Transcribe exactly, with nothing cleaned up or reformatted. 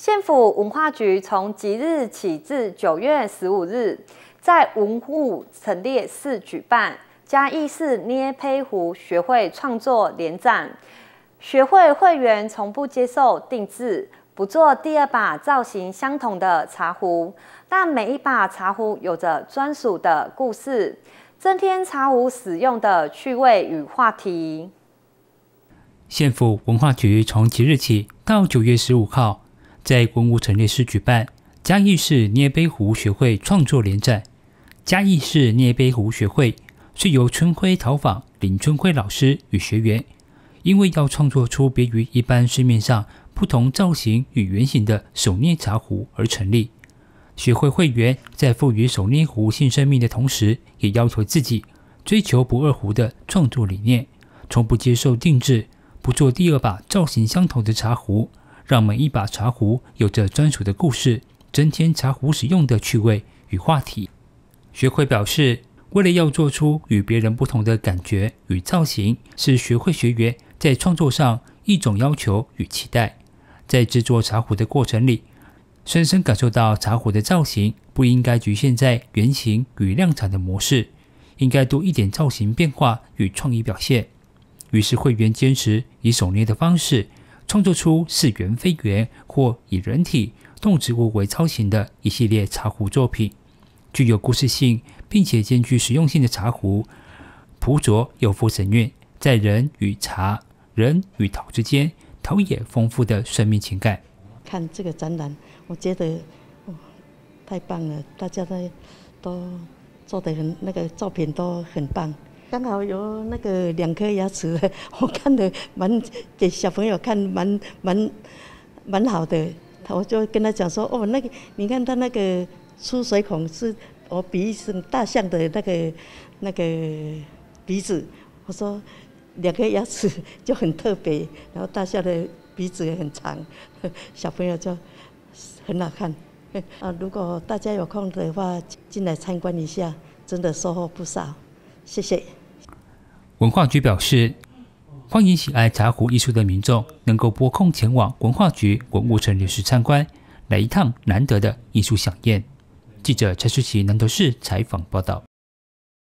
县府文化局从即日起至九月十五日，在文物陈列室举办嘉义市捏胚壶学会创作联展。学会会员从不接受定制，不做第二把造型相同的茶壶，但每一把茶壶有着专属的故事，增添茶壶使用的趣味与话题。 县府文化局从即日起到九月十五号，在文物陈列室举办嘉义市捏胚壶学会创作联展。嘉义市捏胚壶学会是由春晖陶坊林春晖老师与学员，因为要创作出别于一般市面上不同造型与原型的手捏茶壶而成立。学会会员在赋予手捏壶新生命的同时，也要求自己追求不二壶的创作理念，从不接受定制，不做第二把造型相同的茶壶，让每一把茶壶有着专属的故事，增添茶壶使用的趣味与话题。学会表示，为了要做出与别人不同的感觉与造型，是学会学员在创作上一种要求与期待。在制作茶壶的过程里，深深感受到茶壶的造型不应该局限在圆形与量产的模式，应该多一点造型变化与创意表现。于是会员坚持以手捏的方式，创作出似圆非圆或以人体、动植物为造型的一系列茶壶作品。具有故事性并且兼具实用性的茶壶，朴拙又富神韵，在人与茶、人与陶之间陶冶丰富的生命情感。 看这个展览，我觉得、哦、太棒了，大家都都做的很，那个照片都很棒。刚好有那个两颗牙齿，我看的蛮给小朋友看蛮蛮蛮好的，我就跟他讲说，哦，那个你看他那个出水孔是我比成大象的那个那个鼻子，我说两颗牙齿就很特别，然后大象的鼻子也很长，小朋友就很好看。啊，如果大家有空的话，进来参观一下，真的收获不少。谢谢。 文化局表示，欢迎喜爱茶壶艺术的民众能够拨空前往文化局文物陈列室参观，来一趟难得的艺术飨宴。记者陈世奇南投市采访报道。